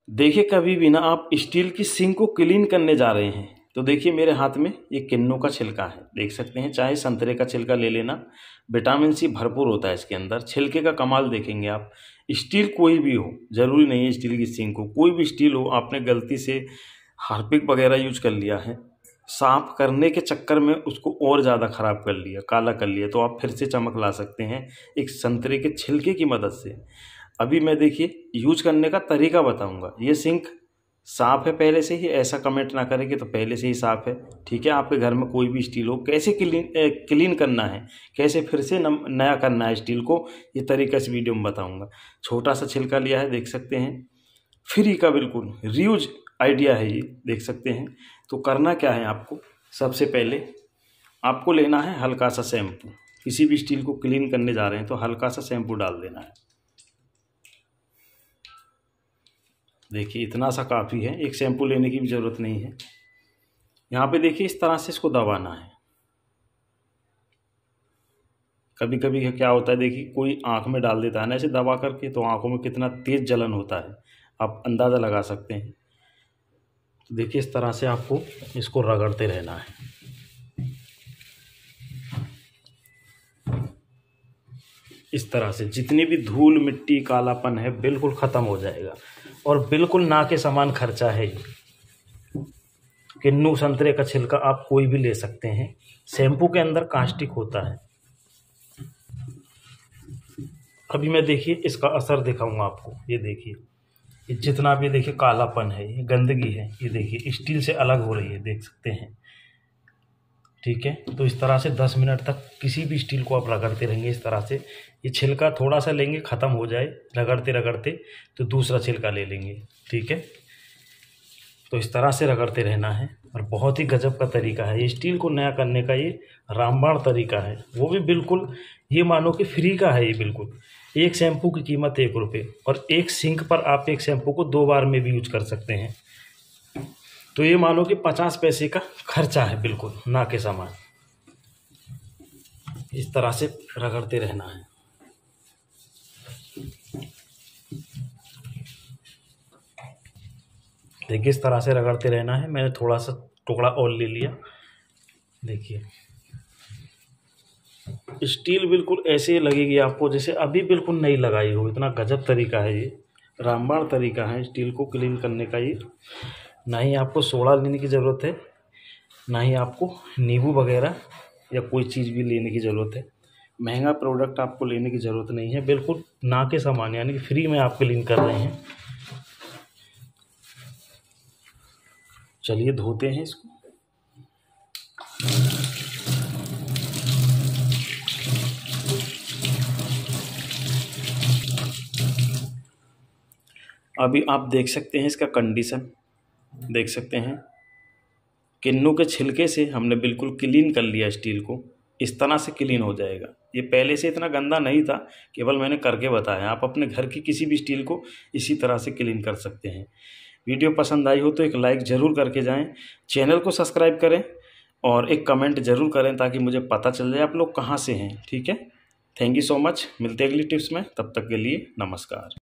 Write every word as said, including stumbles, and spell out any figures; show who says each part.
Speaker 1: देखिए, कभी भी ना आप स्टील की सिंक को क्लीन करने जा रहे हैं तो देखिए मेरे हाथ में ये किन्नू का छिलका है, देख सकते हैं। चाहे संतरे का छिलका ले लेना, विटामिन सी भरपूर होता है इसके अंदर। छिलके का कमाल देखेंगे आप। स्टील कोई भी हो, ज़रूरी नहीं है स्टील की सिंक हो, कोई भी स्टील हो, आपने गलती से हार्पिक वगैरह यूज कर लिया है, साफ करने के चक्कर में उसको और ज़्यादा ख़राब कर लिया, काला कर लिया, तो आप फिर से चमक ला सकते हैं एक संतरे के छिलके की मदद से। अभी मैं देखिए यूज करने का तरीका बताऊंगा। ये सिंक साफ़ है पहले से ही, ऐसा कमेंट ना करें कि तो पहले से ही साफ़ है। ठीक है, आपके घर में कोई भी स्टील हो, कैसे क्लीन क्लीन करना है, कैसे फिर से नया करना है स्टील को, ये तरीका इस वीडियो में बताऊंगा। छोटा सा छिलका लिया है, देख सकते हैं, फ्री का बिल्कुल रीयूज आइडिया है ये, देख सकते हैं। तो करना क्या है आपको, सबसे पहले आपको लेना है हल्का सा शैम्पू। किसी भी स्टील को क्लीन करने जा रहे हैं तो हल्का सा शैम्पू डाल देना है। देखिए इतना सा काफ़ी है, एक शैम्पू लेने की भी ज़रूरत नहीं है। यहाँ पे देखिए इस तरह से इसको दबाना है। कभी कभी क्या होता है, देखिए कोई आँख में डाल देता है ना ऐसे दबा करके, तो आँखों में कितना तेज़ जलन होता है, आप अंदाज़ा लगा सकते हैं। तो देखिए इस तरह से आपको इसको रगड़ते रहना है। इस तरह से जितनी भी धूल मिट्टी कालापन है बिल्कुल ख़त्म हो जाएगा, और बिल्कुल ना के समान खर्चा है ये। किन्नू संतरे का छिलका आप कोई भी ले सकते हैं। शैम्पू के अंदर कास्टिक होता है। अभी मैं देखिए इसका असर दिखाऊंगा आपको। ये देखिए, ये जितना भी देखिए कालापन है, ये गंदगी है, ये देखिए स्टील से अलग हो रही है, देख सकते हैं। ठीक है, तो इस तरह से दस मिनट तक किसी भी स्टील को आप रगड़ते रहेंगे इस तरह से। ये छिलका थोड़ा सा लेंगे, ख़त्म हो जाए रगड़ते रगड़ते, तो दूसरा छिलका ले लेंगे। ठीक है, तो इस तरह से रगड़ते रहना है, और बहुत ही गजब का तरीका है ये स्टील को नया करने का। ये रामबाण तरीका है, वो भी बिल्कुल ये मानो कि फ्री का है ये बिल्कुल। एक शैम्पू की कीमत एक रुपये, और एक सिंक पर आप एक शैम्पू को दो बार में भी यूज कर सकते हैं। तो ये मानो कि पचास पैसे का खर्चा है, बिल्कुल ना के समान। इस तरह से रगड़ते रहना है। देखिए इस तरह से रगड़ते रहना है। मैंने थोड़ा सा टुकड़ा और ले लिया। देखिए स्टील बिल्कुल ऐसे लगेगी आपको जैसे अभी बिल्कुल नई लगाई हो, इतना गजब तरीका है ये, रामबाण तरीका है स्टील को क्लीन करने का ये। ना ही आपको सोडा लेने की ज़रूरत है, ना ही आपको नींबू वगैरह या कोई चीज़ भी लेने की ज़रूरत है। महंगा प्रोडक्ट आपको लेने की ज़रूरत नहीं है, बिल्कुल ना के समान, यानी कि फ्री में आप क्लीन कर रहे हैं। चलिए धोते हैं इसको। अभी आप देख सकते हैं इसका कंडीशन, देख सकते हैं किन्नू के छिलके से हमने बिल्कुल क्लीन कर लिया स्टील को। इस तरह से क्लीन हो जाएगा। ये पहले से इतना गंदा नहीं था, केवल मैंने करके बताया। आप अपने घर की किसी भी स्टील को इसी तरह से क्लीन कर सकते हैं। वीडियो पसंद आई हो तो एक लाइक ज़रूर करके जाएं, चैनल को सब्सक्राइब करें, और एक कमेंट ज़रूर करें ताकि मुझे पता चल जाए आप लोग कहाँ से हैं। ठीक है, थैंक यू सो मच। मिलते हैं अगली टिप्स में, तब तक के लिए नमस्कार।